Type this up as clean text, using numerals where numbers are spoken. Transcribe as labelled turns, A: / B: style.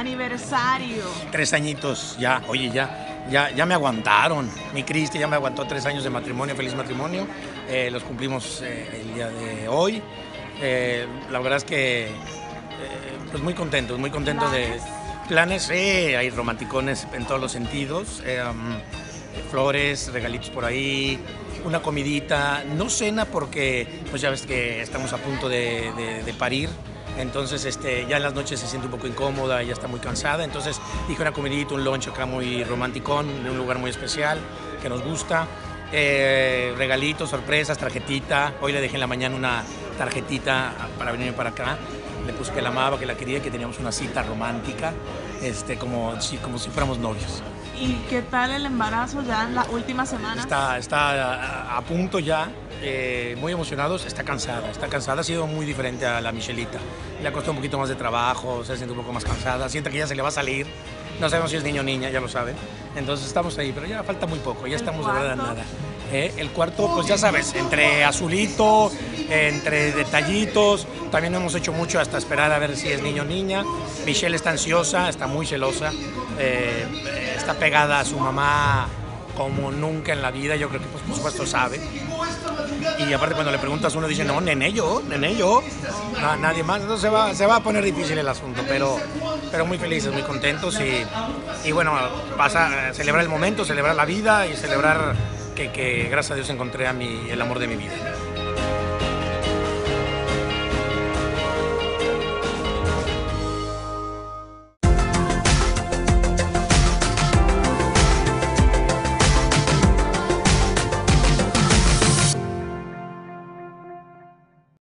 A: aniversario.
B: 3 añitos, ya, oye, ya me aguantaron. Mi Cristi ya me aguantó 3 años de matrimonio, feliz matrimonio. Los cumplimos el día de hoy. La verdad es que pues muy contentos de planes. Hay romanticones en todos los sentidos. Flores, regalitos por ahí, una comidita, no cena porque pues ya ves que estamos a punto de parir. Entonces ya en las noches se siente un poco incómoda, ya está muy cansada, entonces dije una comidita, un lunch acá muy romanticón, en un lugar muy especial que nos gusta, regalitos, sorpresas, tarjetita. Hoy le dejé en la mañana una tarjetita para venir para acá, le puse que la amaba, que la quería, que teníamos una cita romántica, como si fuéramos novios.
A: ¿Y qué tal el embarazo ya en la última semana?
B: Está a punto ya, muy emocionados, está cansada, ha sido muy diferente a la Michelita. Le ha costado un poquito más de trabajo, se siente un poco más cansada, siente que ya se le va a salir, no sabemos si es niño o niña, ya lo saben. Entonces estamos ahí, pero ya falta muy poco, ya estamos de verdad nada. El cuarto, pues ya sabes, entre azulito, entre detallitos, también hemos hecho mucho hasta esperar a ver si es niño o niña. Michelle está ansiosa, está muy celosa, está pegada a su mamá como nunca en la vida, yo creo que pues, por supuesto sabe. Y aparte cuando le preguntas uno dice, no, nene yo, nadie más. Entonces se va a poner difícil el asunto, pero muy felices, muy contentos y bueno, pasa celebrar el momento, celebrar la vida y celebrar que gracias a Dios encontré el amor de mi vida.